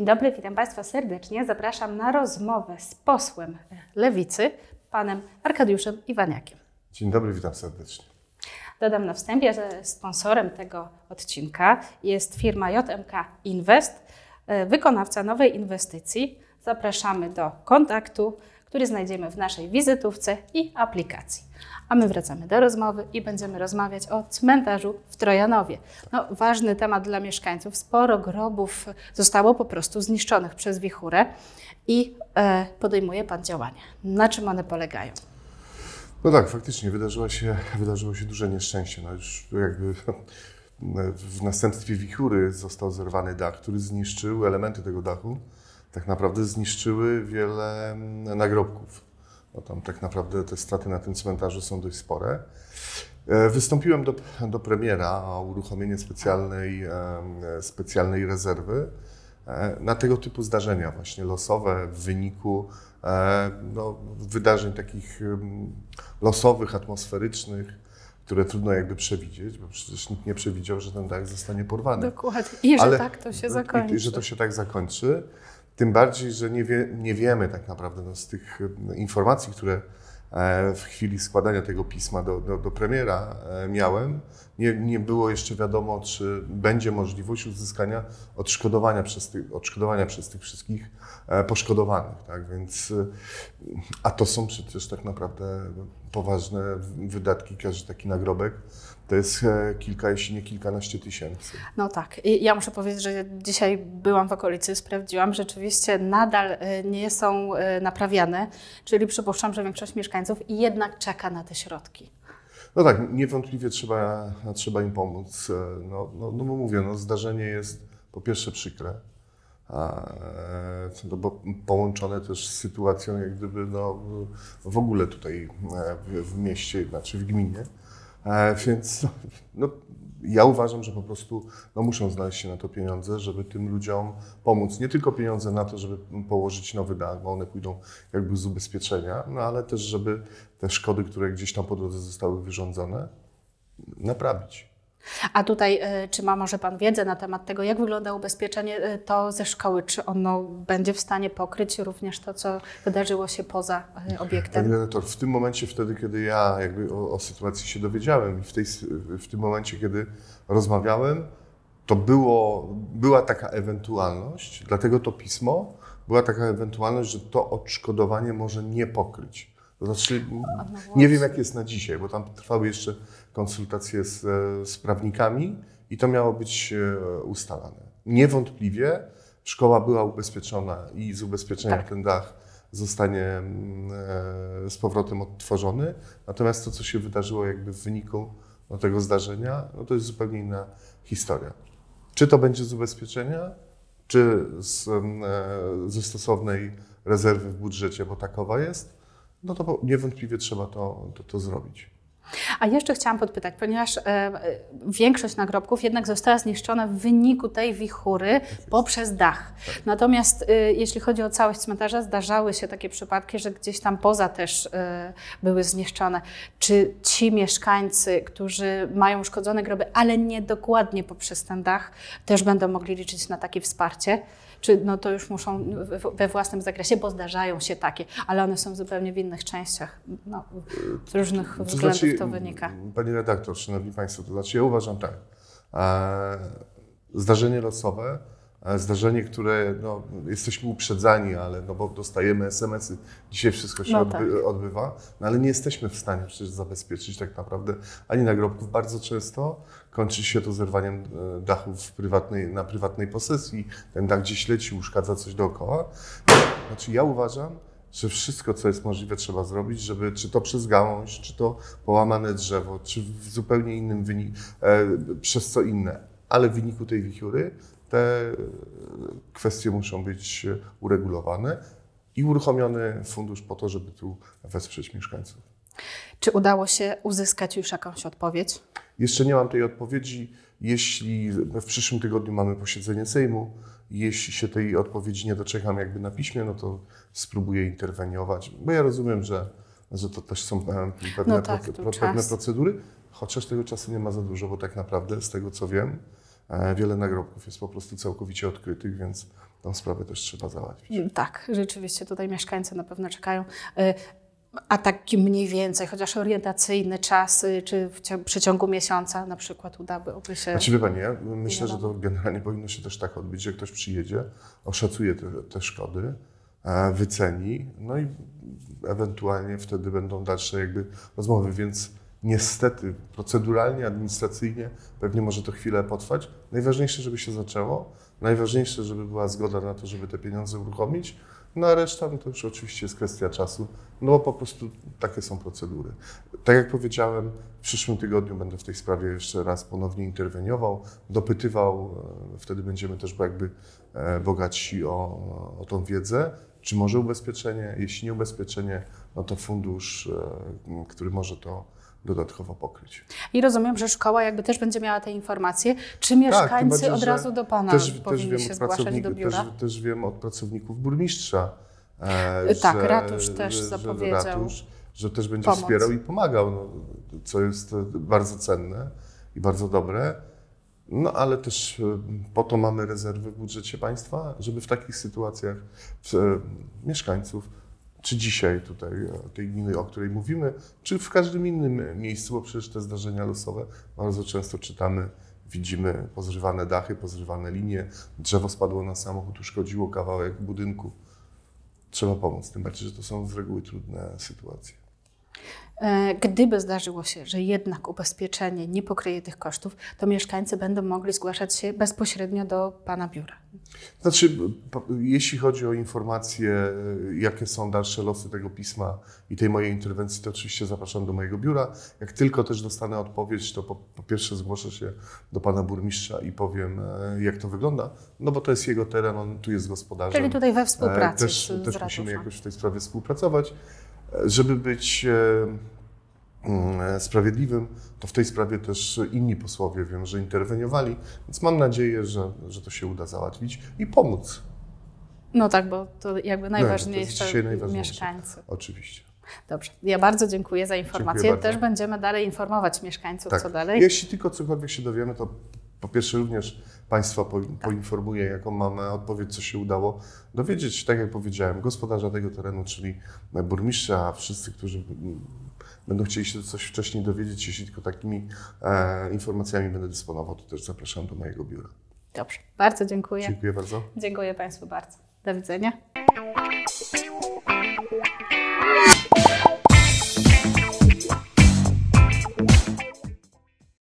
Dzień dobry, witam Państwa serdecznie. Zapraszam na rozmowę z posłem Lewicy, panem Arkadiuszem Iwaniakiem. Dzień dobry, witam serdecznie. Dodam na wstępie, że sponsorem tego odcinka jest firma JMK Invest, wykonawca nowej inwestycji. Zapraszamy do kontaktu, który znajdziemy w naszej wizytówce i aplikacji. A my wracamy do rozmowy i będziemy rozmawiać o cmentarzu w Trojanowie. No, ważny temat dla mieszkańców. Sporo grobów zostało po prostu zniszczonych przez wichurę i podejmuje Pan działania. Na czym one polegają? No tak, faktycznie wydarzyło się duże nieszczęście. No już jakby w następstwie wichury został zerwany dach, który zniszczył elementy tego dachu. Tak naprawdę zniszczyły wiele nagrobków. No tam tak naprawdę te straty na tym cmentarzu są dość spore. Wystąpiłem do premiera o uruchomienie specjalnej rezerwy na tego typu zdarzenia, właśnie losowe w wyniku wydarzeń takich losowych, atmosferycznych, które trudno jakby przewidzieć, bo przecież nikt nie przewidział, że ten dach zostanie porwany. Dokładnie. I że tak to się zakończy. I że to się tak zakończy. Tym bardziej, że nie wiemy tak naprawdę z tych informacji, które w chwili składania tego pisma do premiera miałem, nie było jeszcze wiadomo, czy będzie możliwość uzyskania odszkodowania przez tych wszystkich poszkodowanych. Tak? Więc, a to są przecież tak naprawdę poważne wydatki. Każdy taki nagrobek to jest kilka, jeśli nie kilkanaście tysięcy. No tak. I ja muszę powiedzieć, że dzisiaj byłam w okolicy, sprawdziłam, rzeczywiście nadal nie są naprawiane, czyli przypuszczam, że większość mieszkańców jednak czeka na te środki. No tak, niewątpliwie trzeba im pomóc. No mówię, zdarzenie jest po pierwsze przykre, bo połączone też z sytuacją jak gdyby w ogóle tutaj w mieście, znaczy w gminie. Więc ja uważam, że po prostu muszą znaleźć się na to pieniądze, żeby tym ludziom pomóc. Nie tylko pieniądze na to, żeby położyć nowy dach, bo one pójdą jakby z ubezpieczenia, ale też, żeby te szkody, które gdzieś tam po drodze zostały wyrządzone, naprawić. A tutaj, czy ma może Pan wiedzę na temat tego, jak wygląda ubezpieczenie to ze szkoły? Czy ono będzie w stanie pokryć również to, co wydarzyło się poza obiektem? Panie redaktor, w tym momencie, wtedy, kiedy ja jakby o sytuacji się dowiedziałem i w tym momencie, kiedy rozmawiałem, to była taka ewentualność, dlatego to pismo, była taka ewentualność, że to odszkodowanie może nie pokryć. To znaczy, nie wiem jak jest na dzisiaj, bo tam trwały jeszcze konsultacje z prawnikami i to miało być ustalane. Niewątpliwie szkoła była ubezpieczona i z ubezpieczenia ten dach zostanie z powrotem odtworzony, natomiast to, co się wydarzyło jakby w wyniku tego zdarzenia, to jest zupełnie inna historia. Czy to będzie z ubezpieczenia, czy ze stosownej rezerwy w budżecie, bo takowa jest, to niewątpliwie trzeba to zrobić. A jeszcze chciałam podpytać, ponieważ większość nagrobków jednak została zniszczona w wyniku tej wichury poprzez dach. Tak. Natomiast jeśli chodzi o całość cmentarza, zdarzały się takie przypadki, że gdzieś tam poza też były zniszczone. Czy ci mieszkańcy, którzy mają uszkodzone groby, ale nie dokładnie poprzez ten dach, też będą mogli liczyć na takie wsparcie? Czy to już muszą we własnym zakresie, bo zdarzają się takie, ale one są zupełnie w innych częściach. Z różnych względów to wynika. Pani redaktor, szanowni państwo, to znaczy ja uważam tak. Zdarzenie losowe, zdarzenie, które jesteśmy uprzedzani, ale bo dostajemy SMS-y, dzisiaj wszystko się odbywa, ale nie jesteśmy w stanie przecież zabezpieczyć tak naprawdę ani nagrobków. Bardzo często kończy się to zerwaniem dachów na prywatnej posesji. Ten dach gdzieś leci, uszkadza coś dookoła. Znaczy ja uważam, że wszystko, co jest możliwe, trzeba zrobić, żeby czy to przez gałąź, czy to połamane drzewo, czy w zupełnie innym wyniku, przez co inne, ale w wyniku tej wichury te kwestie muszą być uregulowane i uruchomiony fundusz po to, żeby tu wesprzeć mieszkańców. Czy udało się uzyskać już jakąś odpowiedź? Jeszcze nie mam tej odpowiedzi. Jeśli w przyszłym tygodniu mamy posiedzenie Sejmu, jeśli się tej odpowiedzi nie doczekam jakby na piśmie, to spróbuję interweniować, bo ja rozumiem, że to też są pewne procedury, chociaż tego czasu nie ma za dużo, bo tak naprawdę z tego co wiem, wiele nagrobków jest po prostu całkowicie odkrytych, więc tą sprawę też trzeba załatwić. Tak, rzeczywiście tutaj mieszkańcy na pewno czekają. A taki mniej więcej, chociaż orientacyjny czas, czy w przeciągu miesiąca na przykład udałoby się... Znaczy wie Pani, ja myślę, że to generalnie powinno się też tak odbyć, że ktoś przyjedzie, oszacuje te szkody, wyceni, no i ewentualnie wtedy będą dalsze jakby rozmowy, więc niestety proceduralnie, administracyjnie pewnie może to chwilę potrwać. Najważniejsze, żeby się zaczęło, najważniejsze, żeby była zgoda na to, żeby te pieniądze uruchomić, no a reszta no to już oczywiście jest kwestia czasu, no bo po prostu takie są procedury. Tak jak powiedziałem, w przyszłym tygodniu będę w tej sprawie jeszcze raz ponownie interweniował, dopytywał, wtedy będziemy też jakby bogatsi o tą wiedzę, czy może ubezpieczenie, jeśli nie ubezpieczenie, no to fundusz, który może to dodatkowo pokryć. I rozumiem, że szkoła jakby też będzie miała te informacje, czy mieszkańcy bardziej, od razu do Pana powinni wiem się od zgłaszać do biura? Też wiem od pracowników burmistrza, Tak, ratusz też zapowiedział że też będzie pomoc. wspierał i pomagał, no, co jest bardzo cenne i bardzo dobre. No ale też po to mamy rezerwy w budżecie państwa, żeby w takich sytuacjach mieszkańców, czy dzisiaj tutaj tej gminy, o której mówimy, czy w każdym innym miejscu, bo przecież te zdarzenia losowe bardzo często czytamy, widzimy pozrywane dachy, pozrywane linie, drzewo spadło na samochód, uszkodziło kawałek budynku. Trzeba pomóc, tym bardziej, że to są z reguły trudne sytuacje. Gdyby zdarzyło się, że jednak ubezpieczenie nie pokryje tych kosztów, to mieszkańcy będą mogli zgłaszać się bezpośrednio do Pana biura. Znaczy, jeśli chodzi o informacje, jakie są dalsze losy tego pisma i tej mojej interwencji, to oczywiście zapraszam do mojego biura. Jak tylko też dostanę odpowiedź, to po pierwsze zgłoszę się do Pana burmistrza i powiem, jak to wygląda, no bo to jest jego teren, on tu jest gospodarzem. Czyli tutaj we współpracy Też musimy jakoś w tej sprawie współpracować. Żeby być sprawiedliwym, to w tej sprawie też inni posłowie wiem, że interweniowali, więc mam nadzieję, że to się uda załatwić i pomóc. No tak, bo to jakby najważniejsze, to jest dzisiaj najważniejsze. Mieszkańcy. Oczywiście. Dobrze, ja bardzo dziękuję za informację. Dziękuję bardzo. Też będziemy dalej informować mieszkańców, Tak. co dalej. Jeśli tylko cokolwiek się dowiemy, to po pierwsze również Państwa poinformuję, jaką mamy odpowiedź, co się udało dowiedzieć. Tak jak powiedziałem, gospodarza tego terenu, czyli burmistrza, a wszyscy, którzy będą chcieli się coś wcześniej dowiedzieć, jeśli tylko takimi informacjami będę dysponował, to też zapraszam do mojego biura. Dobrze, bardzo dziękuję. Dziękuję bardzo. Dziękuję Państwu bardzo. Do widzenia.